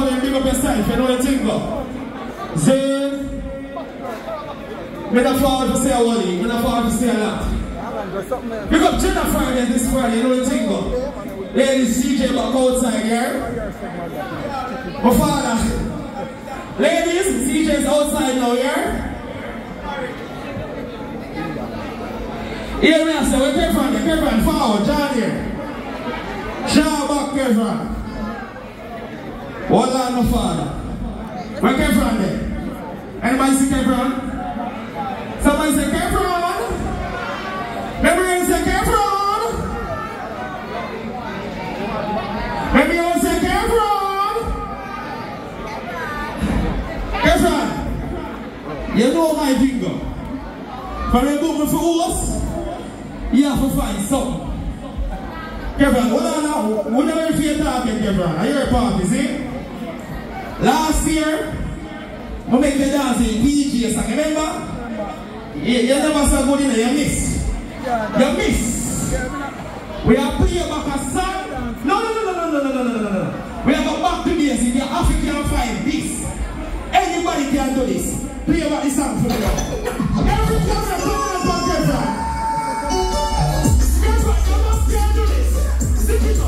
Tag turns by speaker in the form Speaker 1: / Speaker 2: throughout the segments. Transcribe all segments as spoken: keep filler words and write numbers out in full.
Speaker 1: Kevin, big up yourself, you know what you think of. Zane, I'm not forward to say a wally, I'm not forward to say a lot. Big up Jenna Friday this Friday, you know what you think of. Ladies, C J back outside here. My father. Ladies, C J's outside now here. Here we are, so we're Kevin, Kevin, forward, John here. John back, Kevin. Hold on, my father. Where Kevin there? Anybody see Kevin? Somebody say Kevin? Everybody say Kevin? Everyone say Kevin? Kevin, you know my finger. When you go for us, you have to find something. Kevin, hold on now. Whenever you feel talking, Kevin, are you a party, see? Last year, we make the dance in P G song, remember? You, you never so good in it, you miss. You miss. We are playing back a song. No, no, no, no, no, no, no, no, no, no. We have a back to this. If you're African, find this. Anybody can do this. Play about this song for me. Every camera, come on, come on, Kevin. Kevin, you must can do this. Zip it up.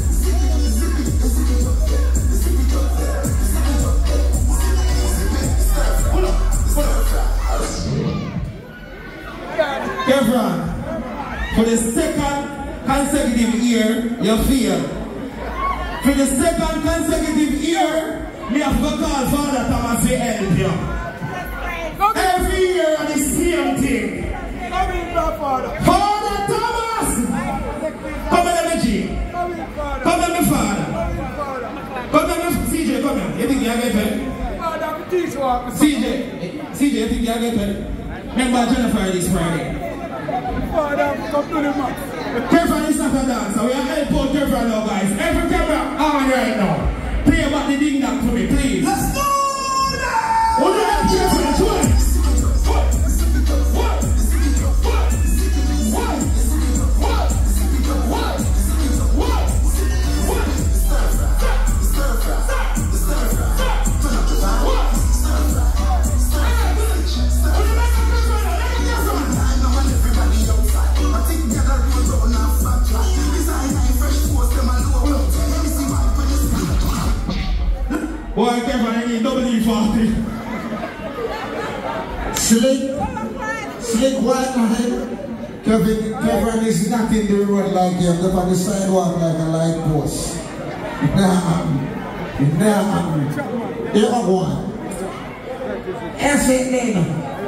Speaker 1: Kevin, for the second consecutive year, you feel. For the second consecutive year, me have to call Father Thomas to help you. Every year on the same thing. Father Thomas! Come on, M G. Come on, my father. Come on, C J, come on. You think you get paid? C J, C J, you think you get paid? Remember Jennifer this Friday. Father, come to the match. Kevin is not a dancer. We are helping out Kevin now, guys. Every camera on right now. Play about the ding dong for me, please. Let's go! Who do you have Kevin? What? What? What? What? What? What? What? What? What? Boy, Kevin, I need double E forty.
Speaker 2: Slick, slick white man. Kevin, Kevin is not in the road like you. They're on the sidewalk like a light post. Nah, nah. You have one. Yes, it